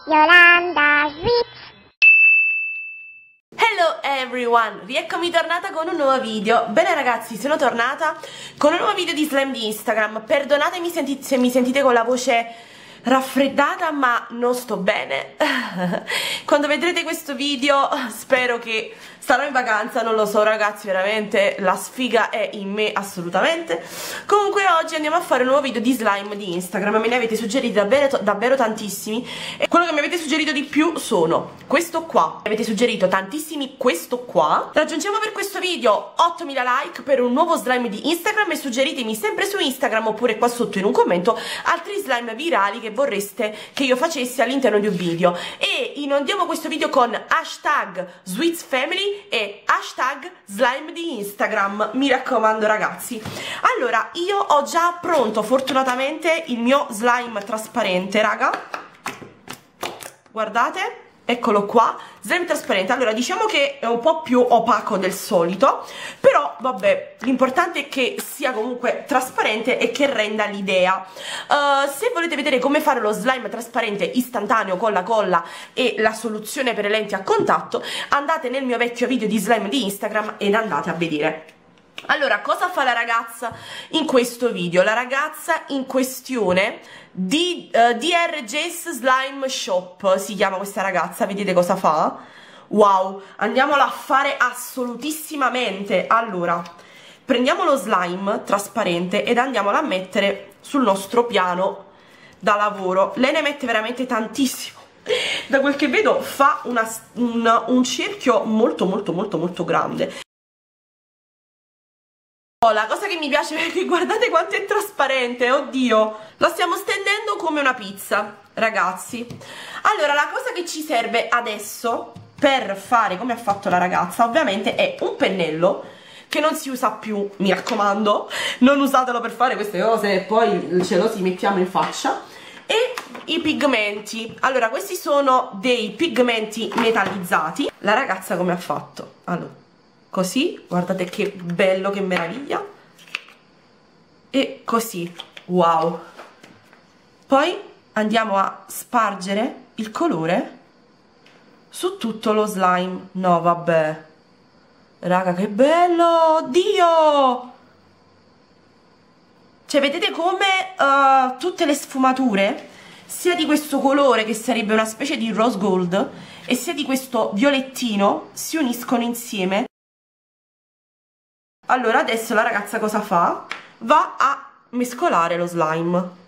Yolanda Sweet. Hello everyone, rieccomi tornata con un nuovo video. Bene ragazzi, sono tornata con un nuovo video di slime di Instagram. Perdonatemi se mi sentite con la voce raffreddata, ma non sto bene. Quando vedrete questo video spero che starò in vacanza, non lo so ragazzi, veramente la sfiga è in me assolutamente. Comunque oggi andiamo a fare un nuovo video di slime di Instagram. Me ne avete suggeriti davvero tantissimi, e quello che mi avete suggerito di più sono questo qua. Mi avete suggerito tantissimi questo qua. Raggiungiamo per questo video 8000 like per un nuovo slime di Instagram, e suggeritemi sempre su Instagram oppure qua sotto in un commento altri slime virali che vorreste che io facessi all'interno di un video. E inondiamo questo video con hashtag SweetsFamily e hashtag slime di Instagram, mi raccomando ragazzi. Allora, io ho già pronto fortunatamente il mio slime trasparente, raga, guardate, eccolo qua, slime trasparente. Allora, diciamo che è un po' più opaco del solito, però vabbè, l'importante è che sia comunque trasparente e che renda l'idea. Se volete vedere come fare lo slime trasparente istantaneo con la colla e la soluzione per le lenti a contatto, andate nel mio vecchio video di slime di Instagram ed andate a vedere. Allora, cosa fa la ragazza in questo video? La ragazza in questione di DR Jess Slime Shop si chiama questa ragazza, vedete cosa fa? Wow, andiamola a fare assolutissimamente. Allora, prendiamo lo slime trasparente ed andiamolo a mettere sul nostro piano da lavoro. Lei ne mette veramente tantissimo, da quel che vedo fa un cerchio molto grande. La cosa che mi piace è che guardate quanto è trasparente, oddio, la stiamo stendendo come una pizza, ragazzi. Allora, la cosa che ci serve adesso per fare come ha fatto la ragazza ovviamente è un pennello che non si usa più, mi raccomando, non usatelo per fare queste cose e poi ce lo si mettiamo in faccia. E i pigmenti. Allora, questi sono dei pigmenti metallizzati. La ragazza come ha fatto? Allora, così, guardate che bello, che meraviglia, e così, wow. Poi andiamo a spargere il colore su tutto lo slime. No vabbè raga, che bello, oddio, cioè vedete come tutte le sfumature sia di questo colore, che sarebbe una specie di rose gold, e sia di questo violettino si uniscono insieme. Allora adesso la ragazza cosa fa? Va a mescolare lo slime.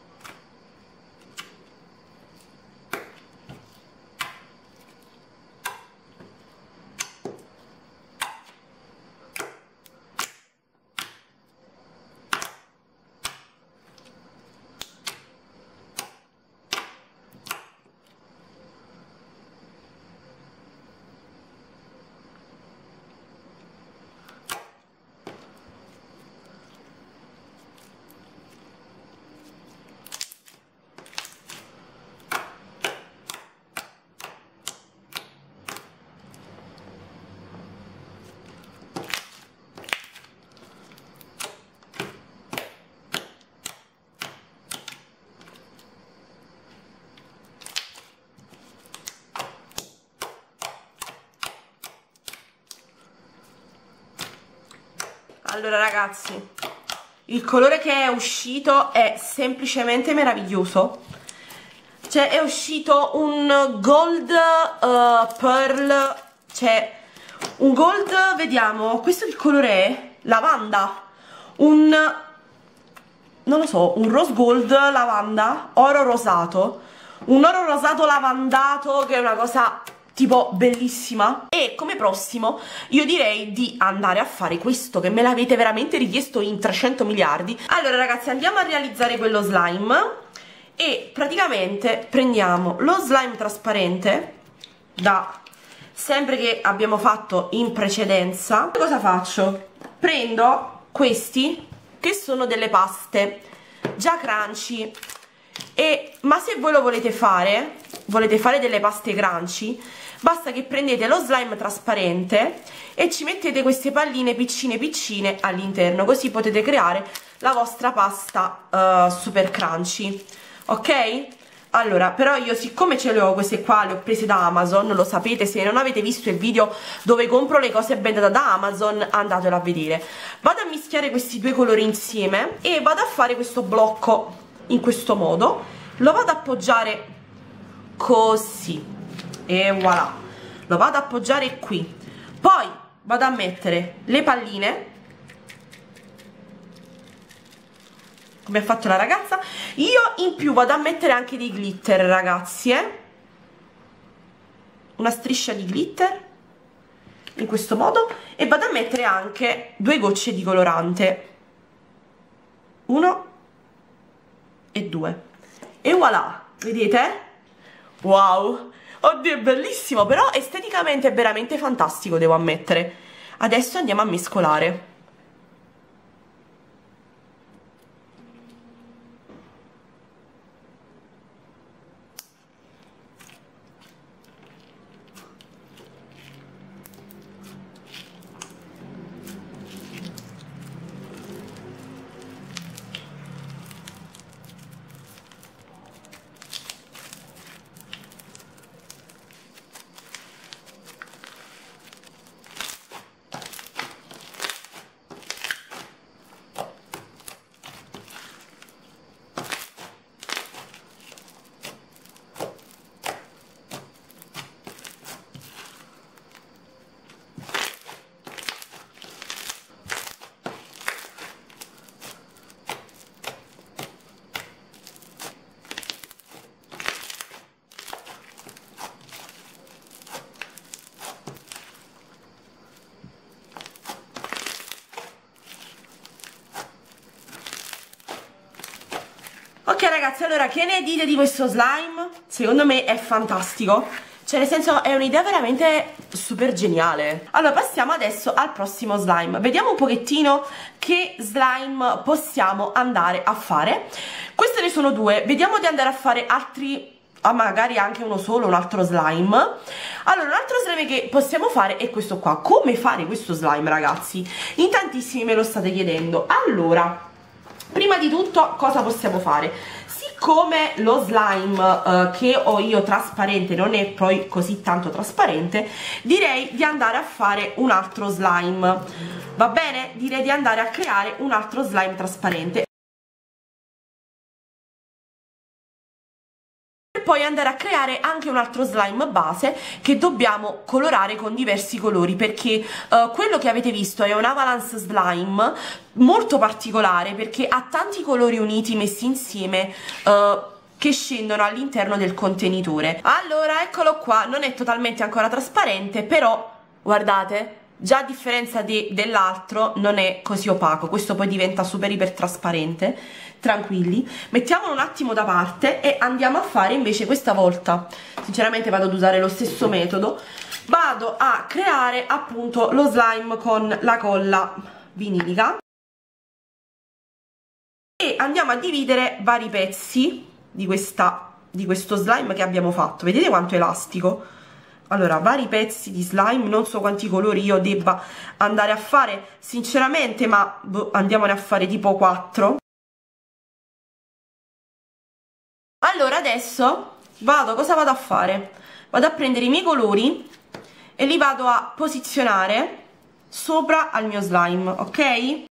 Allora ragazzi, il colore che è uscito è semplicemente meraviglioso. Cioè è uscito un gold pearl, cioè un gold, vediamo, questo che colore è? Lavanda, non lo so, un rose gold lavanda, oro rosato, un oro rosato lavandato, che è una cosa tipo bellissima. E come prossimo io direi di andare a fare questo, che me l'avete veramente richiesto in 300 miliardi. Allora ragazzi, andiamo a realizzare quello slime, e praticamente prendiamo lo slime trasparente da sempre che abbiamo fatto in precedenza. Cosa faccio? Prendo questi che sono delle paste già crunchy, ma se voi lo volete fare delle paste crunchy, basta che prendete lo slime trasparente e ci mettete queste palline piccine all'interno, così potete creare la vostra pasta super crunchy, ok? Allora, però io siccome ce le ho queste qua, le ho prese da Amazon, lo sapete, se non avete visto il video dove compro le cose brandate da Amazon, andatelo a vedere. Vado a mischiare questi due colori insieme e vado a fare questo blocco in questo modo, lo vado ad appoggiare così e voilà, lo vado ad appoggiare qui, poi vado a mettere le palline come ha fatto la ragazza. Io in più vado a mettere anche dei glitter, ragazzi, una striscia di glitter in questo modo, e vado a mettere anche 2 gocce di colorante, 1 e 2, e voilà, vedete? Wow, oddio, è bellissimo, però esteticamente è veramente fantastico, devo ammettere. Adesso andiamo a mescolare. Ok ragazzi, allora che ne dite di questo slime? Secondo me è fantastico, cioè nel senso è un'idea veramente super geniale. Allora passiamo adesso al prossimo slime, vediamo un pochettino che slime possiamo andare a fare. Queste ne sono 2, vediamo di andare a fare altri, magari anche uno solo, un altro slime. Allora un altro slime che possiamo fare è questo qua. Come fare questo slime, ragazzi? In tantissimi me lo state chiedendo. Allora, prima di tutto cosa possiamo fare? Siccome lo slime che ho io trasparente non è poi così tanto trasparente, direi di andare a fare un altro slime, va bene? Direi di andare a creare un altro slime trasparente e poi andare a creare anche un altro slime base che dobbiamo colorare con diversi colori, perché quello che avete visto è un Avalanche slime molto particolare perché ha tanti colori uniti messi insieme che scendono all'interno del contenitore. Allora eccolo qua, non è totalmente ancora trasparente, però guardate, già a differenza dell'altro non è così opaco. Questo poi diventa super iper trasparente, tranquilli. Mettiamolo un attimo da parte e andiamo a fare invece questa volta, sinceramente vado ad usare lo stesso metodo, vado a creare appunto lo slime con la colla vinilica e andiamo a dividere vari pezzi di questo slime che abbiamo fatto. Vedete quanto è elastico? Allora, vari pezzi di slime, non so quanti colori io debba andare a fare sinceramente, ma andiamone a fare tipo 4. Allora adesso cosa vado a fare? Vado a prendere i miei colori e li vado a posizionare sopra al mio slime, ok?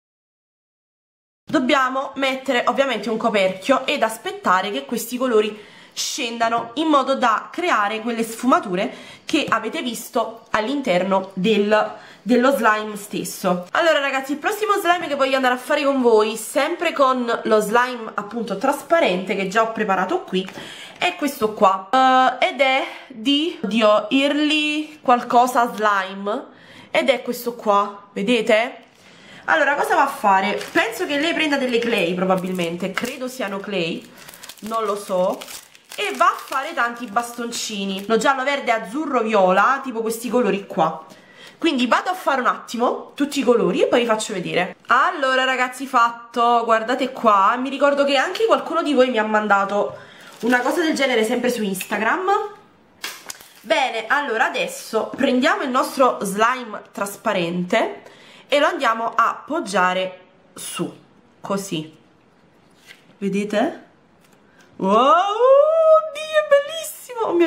Dobbiamo mettere ovviamente un coperchio ed aspettare che questi colori scendano in modo da creare quelle sfumature che avete visto all'interno dello slime stesso. Allora ragazzi, il prossimo slime che voglio andare a fare con voi, sempre con lo slime appunto trasparente che già ho preparato qui, è questo qua ed è di Early qualcosa slime ed è questo qua, vedete? Allora cosa va a fare? Penso che lei prenda delle clay, probabilmente, credo siano clay, non lo so, e va a fare tanti bastoncini, no, giallo, verde, azzurro, viola, tipo questi colori qua. Quindi vado a fare un attimo tutti i colori e poi vi faccio vedere. Allora ragazzi, fatto, guardate qua, mi ricordo che anche qualcuno di voi mi ha mandato una cosa del genere sempre su Instagram. Bene, allora adesso prendiamo il nostro slime trasparente e lo andiamo a appoggiare su, così, vedete? Wow!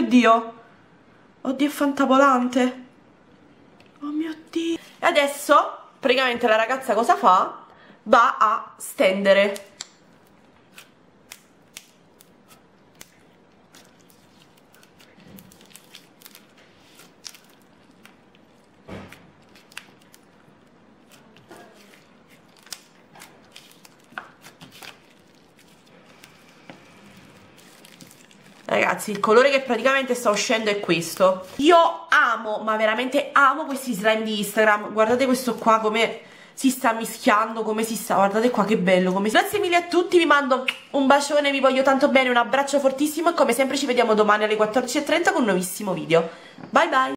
Dio. Oddio, è fantavolante. Oh mio Dio. E adesso, praticamente la ragazza cosa fa? Va a stendere. Ragazzi, il colore che praticamente sta uscendo è questo. Io amo, ma veramente amo questi slime di Instagram. Guardate questo qua come si sta mischiando, come si sta, guardate qua che bello. Grazie mille a tutti, vi mando un bacione, vi voglio tanto bene, un abbraccio fortissimo e come sempre ci vediamo domani alle 14:30 con un nuovissimo video. Bye bye!